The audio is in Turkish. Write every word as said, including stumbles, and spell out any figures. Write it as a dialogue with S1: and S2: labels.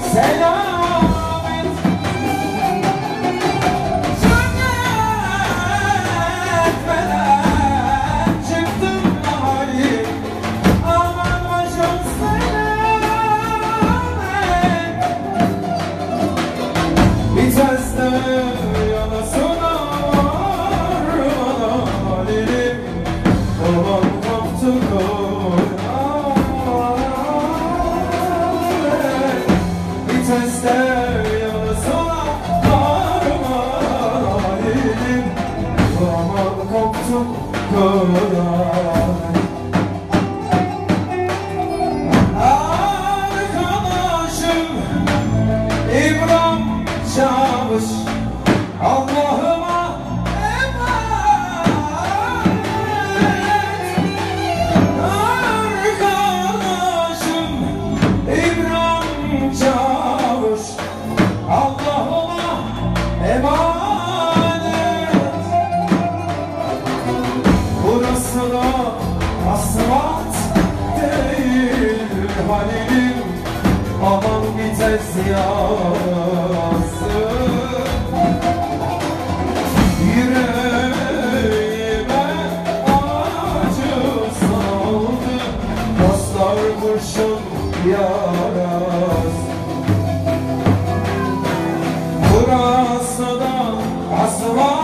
S1: selamet. Cennetmeden çıktım hali, aman başım selamet. Viteste yanasına varmadan halim, aman koptu kıyamet. Viteste yanasına varmadan halim, aman koptu kıyamet. Arkadaşım İbrahim Çavuş, Allah'ıma emanet. Arkadaşım İbrahim Çavuş, Allah'ıma emanet. Burası da asfalt değil Halil'im, aman vites yazsın. Yüreğime acı saldı, dostlar kurşun yarası. Burası da asfalt